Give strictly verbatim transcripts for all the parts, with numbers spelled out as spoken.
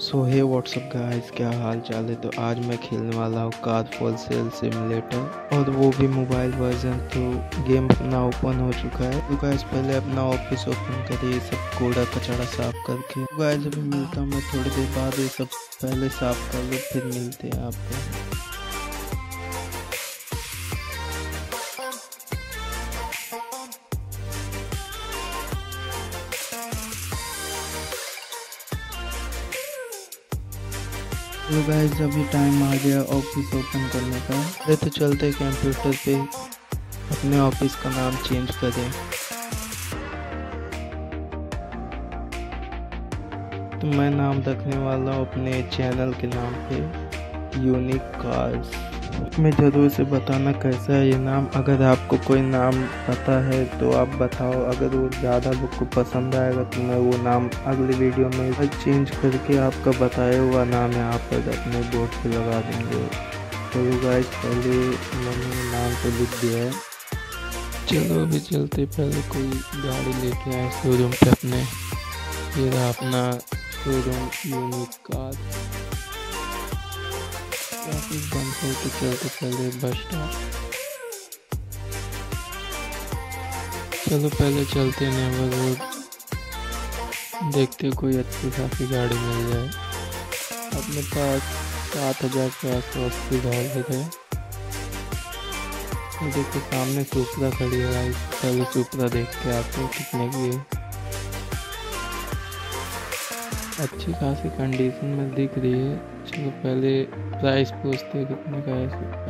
सो हे WhatsApp guys, क्या हाल चाल है। तो आज मैं खेलने वाला हूँ कार फॉर सेल सिमुलेटर, और वो भी मोबाइल वर्जन। तो गेम अपना ओपन हो चुका है। तो गाइस पहले अपना ऑफिस ओपन करिए, सब कूड़ा कचड़ा साफ करके। तो गाइस अभी मिलता हूँ मैं थोड़ी देर बाद, ये सब पहले साफ कर लो फिर मिलते हैं आपको। तो गाइस अभी टाइम आ गया ऑफिस ओपन करने का। अरे तो चलते कंप्यूटर पे अपने ऑफिस का नाम चेंज करें। तो मैं नाम रखने वाला हूँ अपने चैनल के नाम पे, यूनिक कार्स। मैं जरूर से बताना कैसा है ये नाम। अगर आपको कोई नाम पता है तो आप बताओ, अगर वो ज़्यादा लोग को पसंद आएगा तो मैं वो नाम अगली वीडियो में चेंज करके आपका बताया हुआ नाम यहाँ पर अपने बोर्ड पे लगा देंगे। तो गाइस पहले मैंने नाम तो लिख दिया है। चलो अभी चलते, पहले कोई गाड़ी लेके आए शोरूम पे अपने। ये रहा अपना शोरूम यूनिक कार। ऑफिस बंद करके चलते पहले बस स्टॉप। चलो पहले चलते नेवर रोड, देखते कोई अच्छी खासी गाड़ी मिल जाए। अपने पास सात हजार के आसपास की गाड़ी है। देखो सामने सुपरा खड़ी है गाइस, पहले सुपरा देख के आते हैं कितने की है। अच्छी खासी कंडीशन में दिख रही है। चलो पहले प्राइस पूछते कितने का है सुपरा।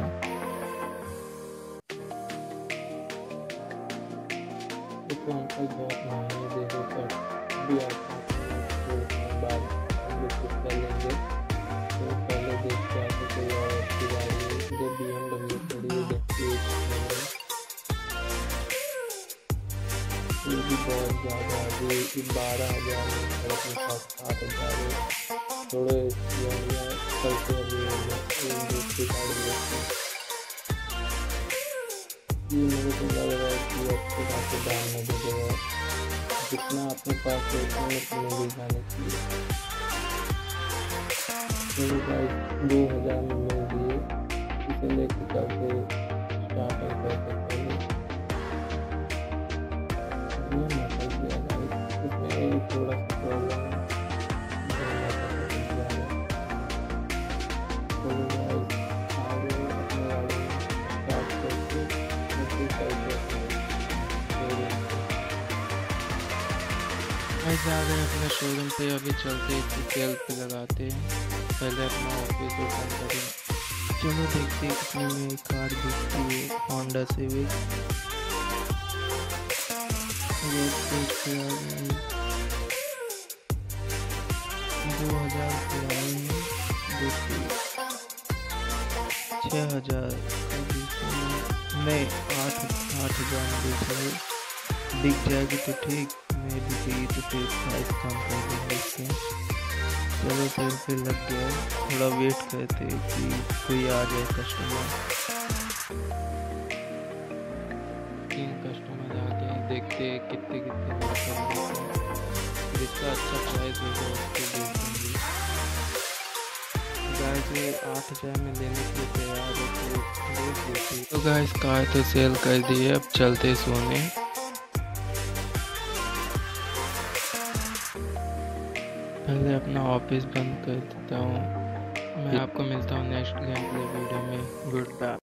तो अंकल बहुत महंगे दे रहे, पर भी बाद हम लोग कुछ कर लेंगे। तो पहले देखते आते कोई और अच्छी गाड़ी है। जो बी एम डब्ल्यू खड़ी है देखते, ये भी बहुत ज़्यादा है। बारह हज़ार में अपने पास सात हज़ार है। थोड़े चलते अभी दूसरी गाड़ी लेते। ये मुझे तो लग रहा है कि अच्छे खासे दाम में दे देगा। जितना अपने पास है उतना में मिल जाने चाहिए। मेरी गाड़ी दो हज़ार में मिल रही है, इसे लेके चलते स्टार्ट कर सकते हैं। इसमें थोड़ा सा प्रॉब्लम है। जा रहे हैं अपने शोरूम पे, अभी चलते सेल पे लगाते हैं। पहले अपना ऑफिस ओपन करें। चलो देखते हैं कितने में कार बिकती है। होंडा सिविक दो हजार किराए में, छः हजार नहीं आठ आठ हजार में बेच रहे। बिक जाएगी तो ठीक, नहीं बिकेगी तो फिर प्राइस कम कर देंगे इससे। चलो फिर फिर लग गया, थोड़ा वेट करते कि कोई आ जाए कस्टमर। तीन कस्टमर आ गए, देखते कितने कितने जिसका अच्छा प्राइस होगा उसको दे देंगे। गाइस आठ हजार में लेने के लिए तैयार है तो देख लेते। तो गाइस कार तो सेल कर दी है, अब चलते सोने। पहले अपना ऑफिस बंद कर देता हूँ। मैं आपको मिलता हूँ नेक्स्ट गेम प्ले वीडियो में। Good bye.